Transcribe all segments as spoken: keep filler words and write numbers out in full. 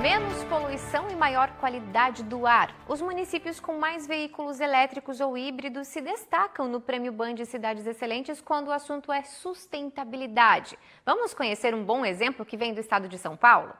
Menos poluição e maior qualidade do ar. Os municípios com mais veículos elétricos ou híbridos se destacam no Prêmio Band Cidades Excelentes quando o assunto é sustentabilidade. Vamos conhecer um bom exemplo que vem do estado de São Paulo?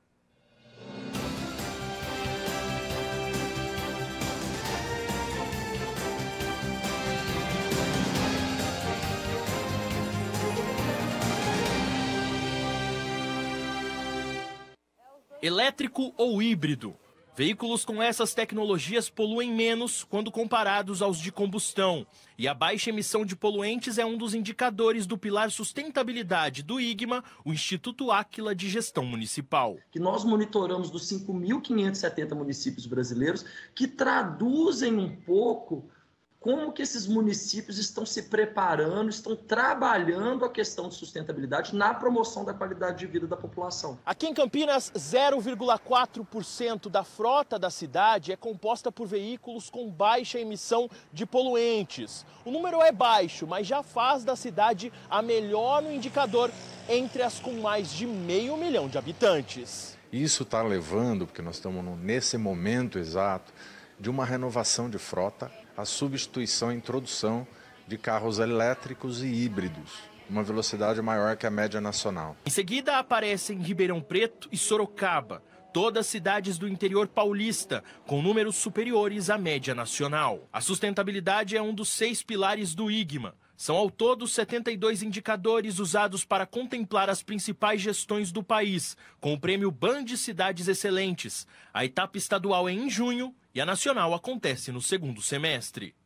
Elétrico ou híbrido. Veículos com essas tecnologias poluem menos quando comparados aos de combustão. E a baixa emissão de poluentes é um dos indicadores do pilar sustentabilidade do IGMA, o Instituto Áquila de Gestão Municipal. Que nós monitoramos dos cinco mil quinhentos e setenta municípios brasileiros, que traduzem um pouco como que esses municípios estão se preparando, estão trabalhando a questão de sustentabilidade na promoção da qualidade de vida da população. Aqui em Campinas, zero vírgula quatro por cento da frota da cidade é composta por veículos com baixa emissão de poluentes. O número é baixo, mas já faz da cidade a melhor no indicador entre as com mais de meio milhão de habitantes. Isso está levando, porque nós estamos nesse momento exato, de uma renovação de frota, a substituição e introdução de carros elétricos e híbridos, uma velocidade maior que a média nacional. Em seguida aparecem Ribeirão Preto e Sorocaba, todas cidades do interior paulista, com números superiores à média nacional. A sustentabilidade é um dos seis pilares do IGMA. São ao todo setenta e dois indicadores usados para contemplar as principais gestões do país, com o prêmio Band Cidades Excelentes. A etapa estadual é em junho e a nacional acontece no segundo semestre.